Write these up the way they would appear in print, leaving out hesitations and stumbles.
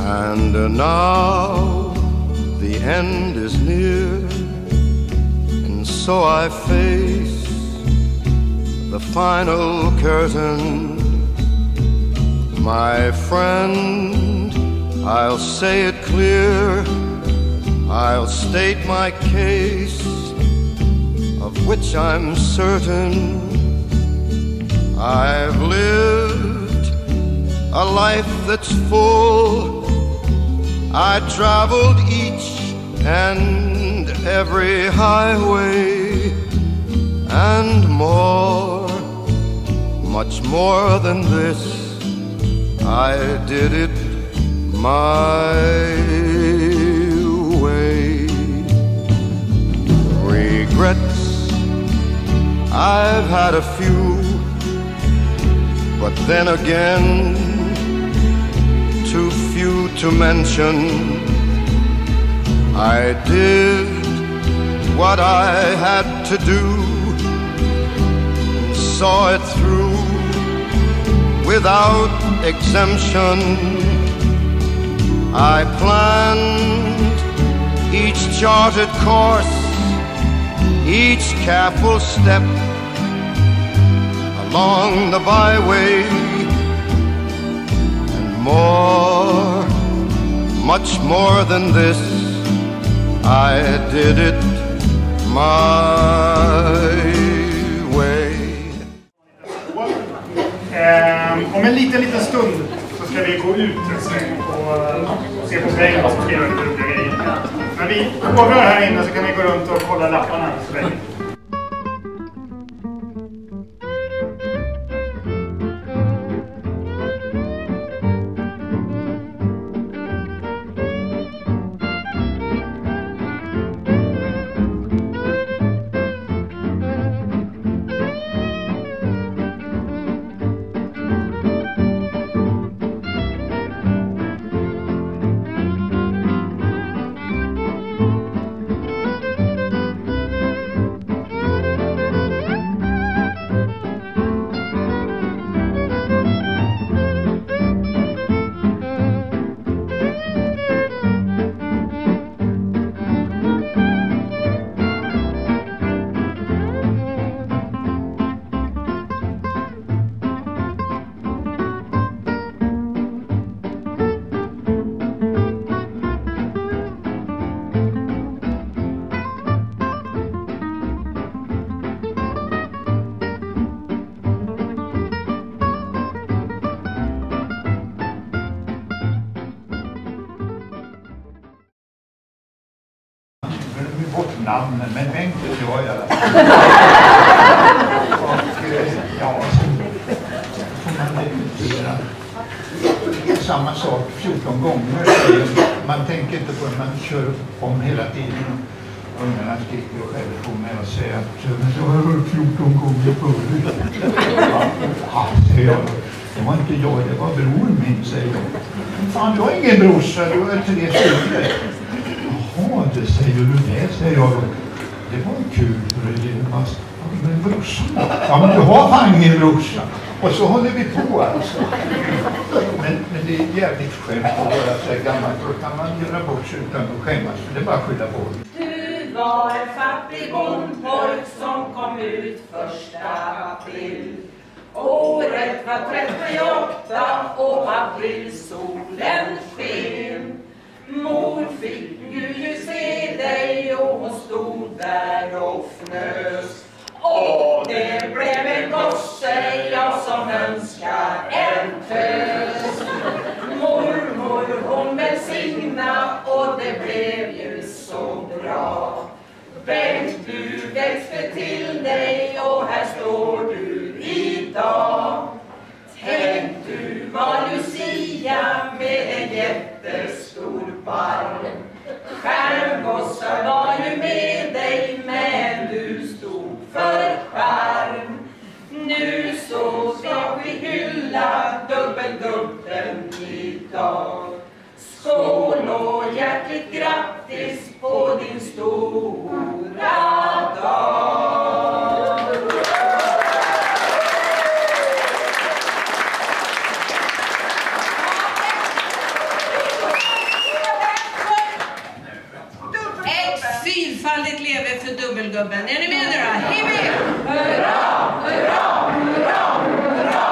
And now the end is near, and so I face the final curtain. My friend, I'll say it clear, I'll state my case, of which I'm certain. I've lived a life that's full. I traveled each and every highway, and more, much more than this, I did it my way. Regrets, I've had a few, but then again, too few to mention. I did what I had to do, saw it through without exemption. I planned each charted course, each careful step along the byway, and more, much more than this, I did it my way. Om en liten stund så ska vi gå ut en sväng och se på pengar som ska göra lite roliga grejer. När vi hovrar här inne så kan vi gå runt och kolla lapparna så länge. Namnen, men Bengt gör jag det. Och ja, så får man repetera samma sak 14 gånger. Man tänker inte på det, man kör om hela tiden. Ungarna sticker och skäller på mig och säger att jag har hört 14 gånger förut. Ja, säger jag. Det var inte jag, det var bror min, säger jag. Fan, du har ingen brorsa, du har 3 syster. Jaha, det säger du det, säger jag. Det var kul för att ge en massa. Men brorsan, ja men du har fan ingen brorsa. Och så håller vi på alltså. Men det är jävligt skönt att vara så gammal. Då kan man göra bort sig utan att skämmas. För det är bara att skylla på. Du var en fattig bondpojk som kom ut 1 april. Året var 38 och aprilsolen sken. Mor fick ju se dig och hon stod där och fnös. Och det blev en gosse, jag som önskar en tös. Mormor hon välsigna och det blev ju så bra. Bengt, du växte till dig och här står du idag. Tänk, du var Lucia med en jättestor barm. Stjärngossar var ju med dig, men du stod för skärm. Nu så ska vi hylla dubbeldubbeln idag. Skål och hjärtligt grattis på din stora dag. julgubben. Är ni med nu då? Hej med! Hurra, hurra, hurra, hurra!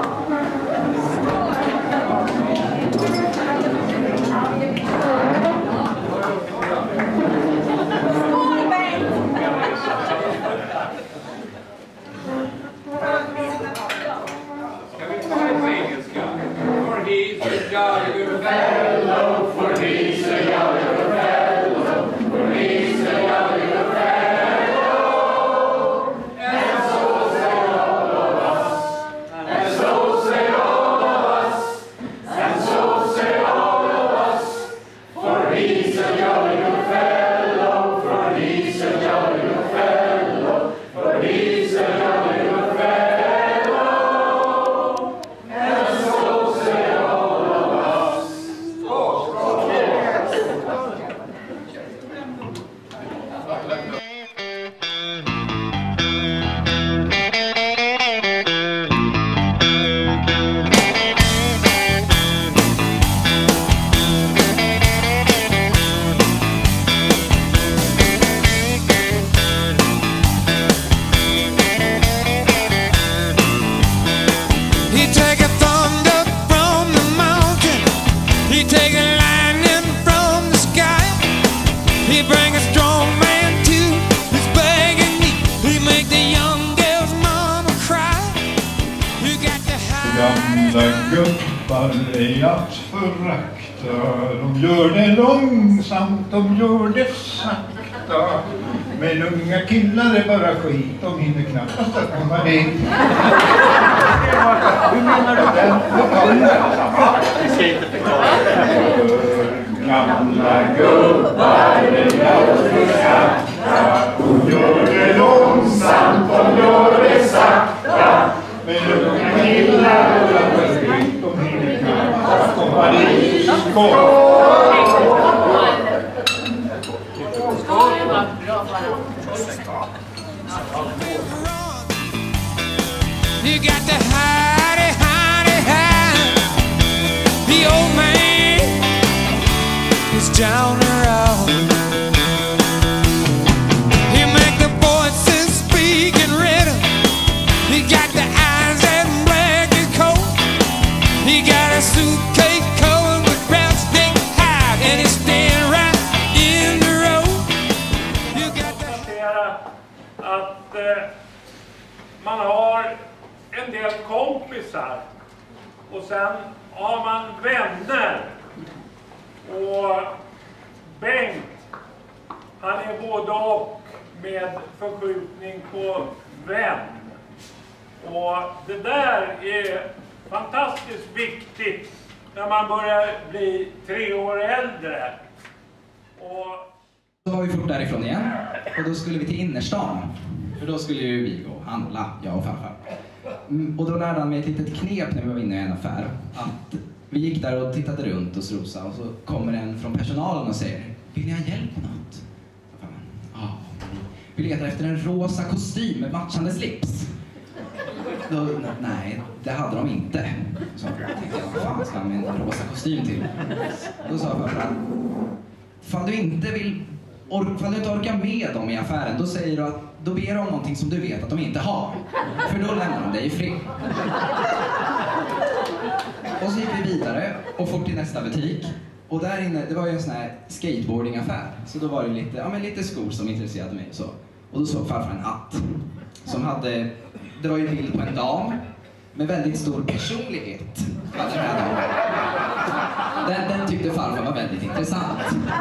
Gubbar är att förakta. De gör det långsamt, de gör det sakta. Men unga killar är bara skit, de hinner knappast att komma dit. Hur menar du den? Jag ska inte förklara. Gamla gubbar är att förakta. De gör det långsamt, de gör det sakta. Men unga killar är bara skit, de hinner knappast att komma dit. You got to hide it, hide it, hide. The old man is down around. He make the voices speak in rhythm. He got the eyes that black and cold. He got a suitcase covered with brown stick hide, and he's staying right in the road. You got the att man har en del kompisar och sen har man vänner, och Bengt, han är både och med förskjutning på vän, och det där är fantastiskt viktigt när man börjar bli 3 år äldre. Och då var vi fort därifrån igen, och då skulle vi till innerstan. För då skulle ju vi gå och handla, jag och farfar. Och då lärde han mig ett litet knep när vi var inne i en affär. Att vi gick där och tittade runt och strosade, och så kommer en från personalen och säger: vill ni ha hjälp med något? Ja. Vi letar efter en rosa kostym med matchande slips. Då, nej, det hade de inte. Så tänkte jag, vad fan ska han med en rosa kostym till? Då sa farfar: fan du inte orkar med dem i affären, då säger du att då ber de om någonting som du vet att de inte har. För då lämnar de dig i fred. Och så gick vi vidare och fort till nästa butik. Och där inne, det var ju en sån här skateboardingaffär. Så då var det lite skor som intresserade mig och så. Och då såg farfar en hatt som hade, det var ju en bild på en dam med väldigt stor personlighet. Den tyckte farfar var väldigt intressant.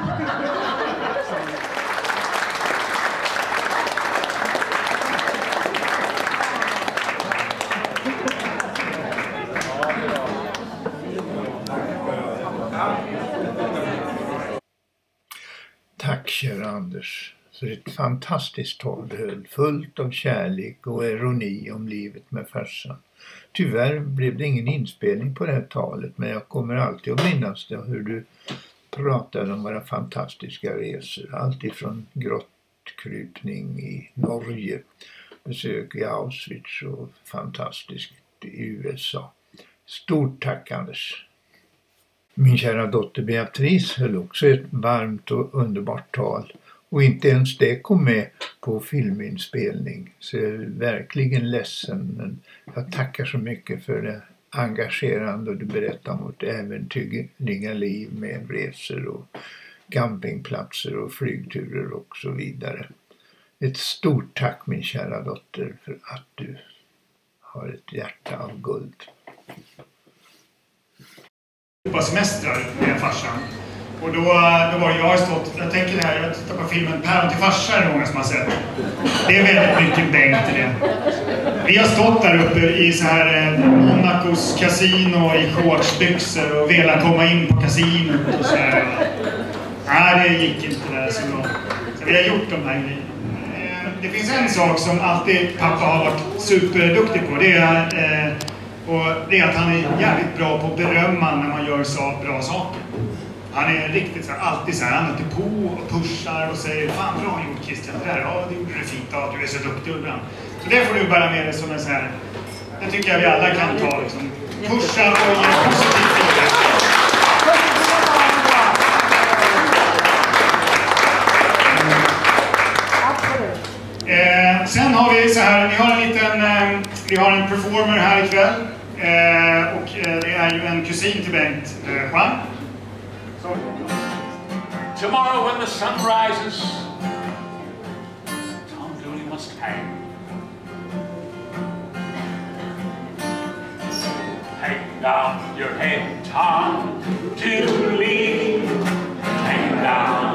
Tack kära Anders för ett fantastiskt tal du höll, fullt av kärlek och ironi om livet med farsan. Tyvärr blev det ingen inspelning på det här talet, men jag kommer alltid att minnas det, hur du pratade om våra fantastiska resor. Allt ifrån grottkrypning i Norge, besök i Auschwitz och fantastiskt i USA. Stort tack Anders! Min kära dotter Beatrice höll också ett varmt och underbart tal Och inte ens det kom med på filminspelning. Så jag är verkligen ledsen. Men jag tackar så mycket för det engagerande och du berättar om vårt äventyrliga liv med resor och campingplatser och flygturer och så vidare. Ett stort tack min kära dotter för att du har ett hjärta av guld. På semestrar med farsan. Och då var jag tänker det här, jag tittar på filmen Päron till farsa är det många som har sett. Det är väldigt mycket Bengt i det. Vi har stått där uppe i så här Monacos kasino i shortsbyxor och velat komma in på kasinot och så här. Nej, det gick inte där så bra. Så vi har gjort de här grejerna. Det finns en sak som alltid pappa har varit superduktig på. Det är att han är jävligt bra på att berömma när man gör så bra saker. Han är riktigt så här, alltid så här, han är alltid på och pushar och säger fan bra gjort Christian, det där, ja det gjorde du fint, ja, du är så duktig ibland. Så det får du bära med dig som en så här, det tycker jag vi alla kan ta liksom, pusha och ge positivt feedback. Sen har vi så här, vi har en performer här ikväll och det är ju en kusin till Bengt, Juan. Tomorrow when the sun rises, Tom Dooley must hang. Hang down your head, Tom Dooley. Hang down